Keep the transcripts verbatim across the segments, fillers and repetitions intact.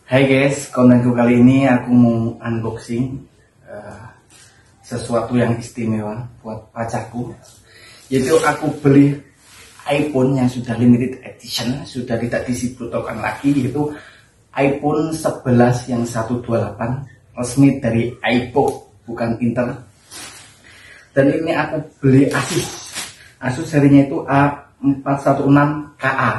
Hai guys, kontenku kali ini aku mau unboxing uh, sesuatu yang istimewa buat pacarku. Yaitu aku beli iPhone yang sudah limited edition, sudah tidak disebutokan lagi, yaitu iPhone sebelas yang seratus dua puluh delapan, resmi dari iPhone, bukan Intel. Dan ini aku beli Asus, Asus serinya itu A empat satu enam K A.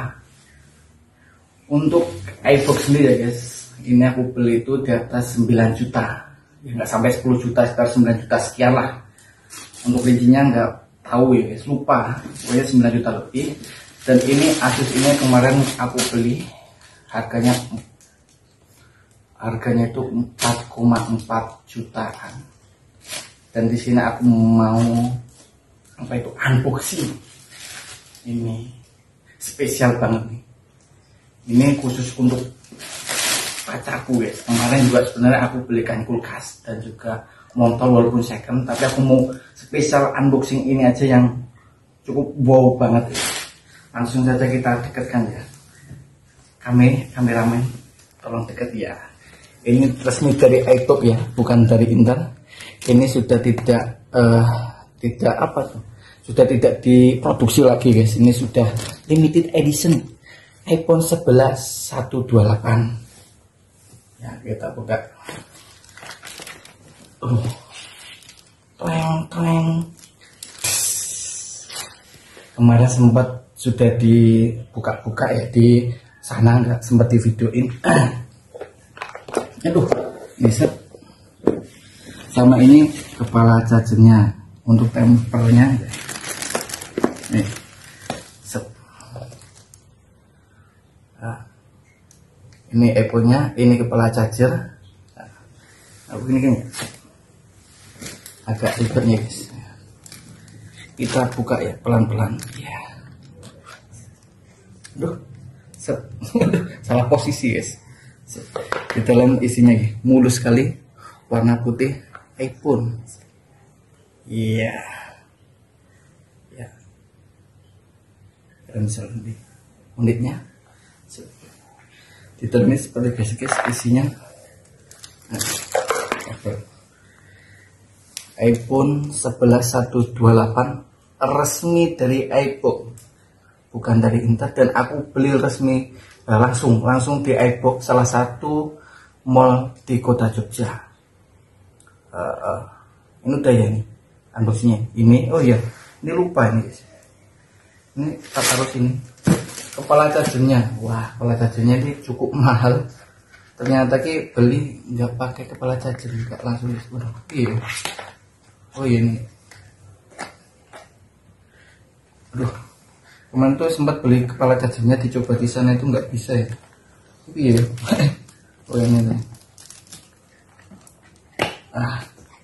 Untuk iPhone sendiri ya guys, ini aku beli itu di atas sembilan juta, ya nggak sampai sepuluh juta, sekitar sembilan juta sekian lah. Untuk rincinya nggak tahu ya guys, lupa, pokoknya sembilan juta lebih. Dan ini Asus ini kemarin aku beli harganya harganya itu empat koma empat jutaan. Dan di sini aku mau apa itu unboxing. Ini spesial banget nih. Ini khusus untuk pacarku guys. Kemarin juga sebenarnya aku belikan kulkas dan juga motor walaupun second, tapi aku mau spesial unboxing ini aja yang cukup wow banget ya. Langsung saja kita dekatkan ya. Kami kameramen tolong deket ya. Ini resmi dari iTop ya, bukan dari Intel. Ini sudah tidak uh, tidak apa tuh? Sudah tidak diproduksi lagi guys. Ini sudah limited edition iPhone sebelas seratus dua puluh delapan. Ya, kita buka. Uh. Kleng kleng. Kemarin sempat sudah dibuka-buka ya di sana, nggak sempat di videoin. Aduh, ini set. Sama ini kepala chargernya untuk tempernya. Nih. Set. Nah, ini iPhone-nya, ini kepala charger. Nah, aku gini gini. Agak ribetnya guys. Kita buka ya pelan-pelan. Ya. Duh, set. Salah posisi guys. Set. Di dalam isinya ya, mulus sekali, warna putih iPhone. Iya. Ya. Dan misalnya unitnya. Di dalam ini seperti biasa guys, isinya nah, iPhone sebelas seratus dua puluh delapan resmi dari iPhone, bukan dari Intel. Dan aku beli resmi nah, langsung langsung di iPhone, salah satu mall di kota Jogja. uh, uh, ini udah ya nih unboxingnya. Ini oh iya, ini lupa ini guys, ini tak taruh sini kepala chargernya. Wah, kepala chargernya ini cukup mahal. Ternyata ki beli nggak pakai kepala charger, nggak langsung disebar. Iya. Oh iya nih. Aduh, kemarin tuh sempat beli kepala chargernya, dicoba di sana itu nggak bisa ya. Iya. Oh ini nih. Ah.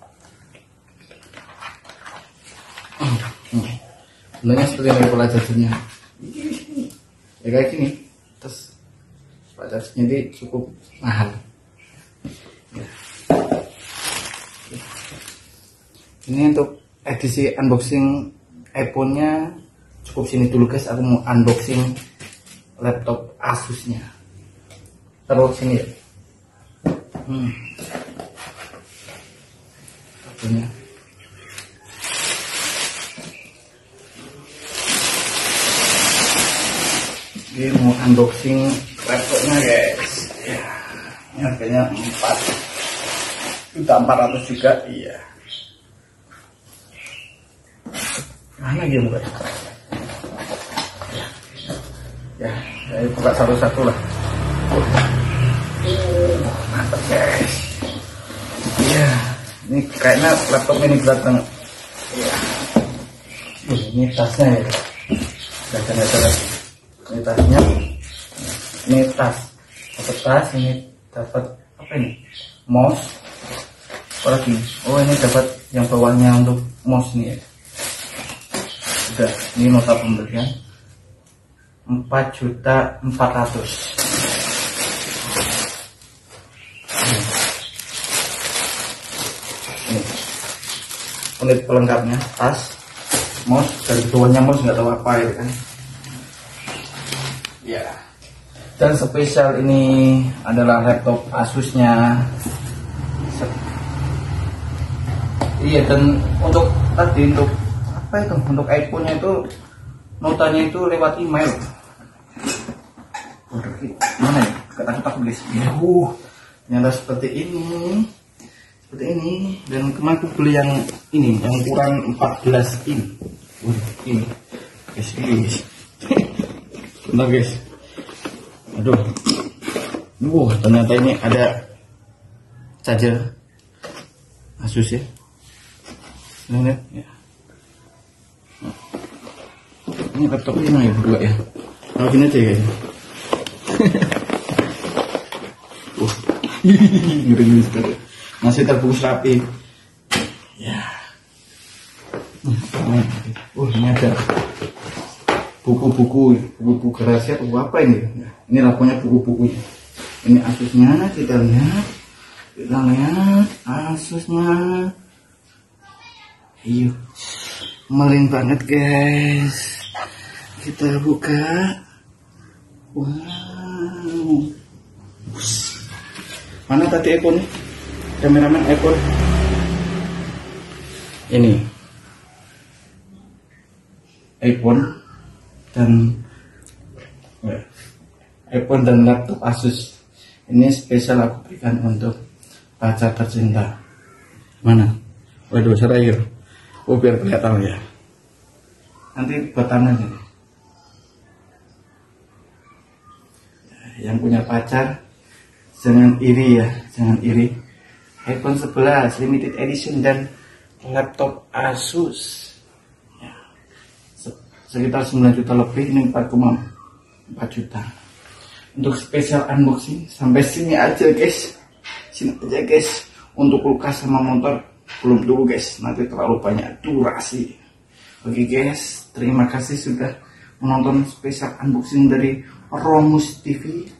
Sebenarnya seperti ini kepala chargernya. Ya kayak gini. Terus chargernya ini cukup mahal ya. Ini untuk edisi unboxing iPhone-nya cukup sini dulu guys. Aku mau unboxing laptop Asusnya. Terus sini ya. Hmm. Kabelnya. Ini mau unboxing laptopnya guys. Ya, ini harganya empat juta empat ratus juga. Iya. Mana dia buka? Ya, saya buka satu-satu lah. Oh, mantap guys. Iya, ini kayaknya laptop ini berat banget. Iya. Uh, ini tasnya ya. Dasar-dasar. Ini tasnya. Ini tas. Dapat tas, ini dapat apa ini? Mouse. Apa lagi? Oh, ini dapat yang bawahnya untuk mouse nih ya. Udah, ini nota pembelian empat juta empat ratus. Ini unit pelengkapnya, tas, mouse, dari bawahnya mouse nggak tahu apa ya kan. Ya, Dan spesial ini adalah laptop Asusnya. Iya, dan untuk tadi untuk apa itu? Untuk iPhone-nya itu notanya itu lewat email. Mana ya? Ketak-ketak guys. Ya, uh, nyala seperti ini. Seperti ini. Dan kemarin aku beli yang ini, yang ukuran empat belas in. Uh, ini. Guys, ini guys. Bentar guys. Aduh. Wah, ternyata ini ada charger Asus ya. Nah, lihat ya. Ini laptop ini ya berdua ya. Kalau gini aja ya. Uh, ngeri sekali. Masih terbungkus rapi. Ya. Oh, ini ada buku-buku, buku-buku rahasia atau apa ini? Ini laponya buku-buku. Ini Asusnya, kita lihat. Kita lihat Asusnya. Iya, melin banget guys. Kita buka. Wow. Mana tadi iPhone? Kameramen iPhone. Ini iPhone dan ya, iPhone dan laptop Asus. Ini spesial aku berikan untuk pacar tercinta. Mana? Waduh, serair. Oh, biar kelihatan ya. Nanti buat tangannya. Yang punya pacar jangan iri ya, jangan iri. iPhone sebelas limited edition dan laptop Asus. Ya. Sekitar sembilan juta lebih, ini empat koma empat juta. Untuk spesial unboxing sampai sini aja guys. Sini aja guys. Untuk kulkas sama motor belum dulu guys, nanti terlalu banyak durasi. Oke guys, terima kasih sudah menonton spesial unboxing dari Romus T V.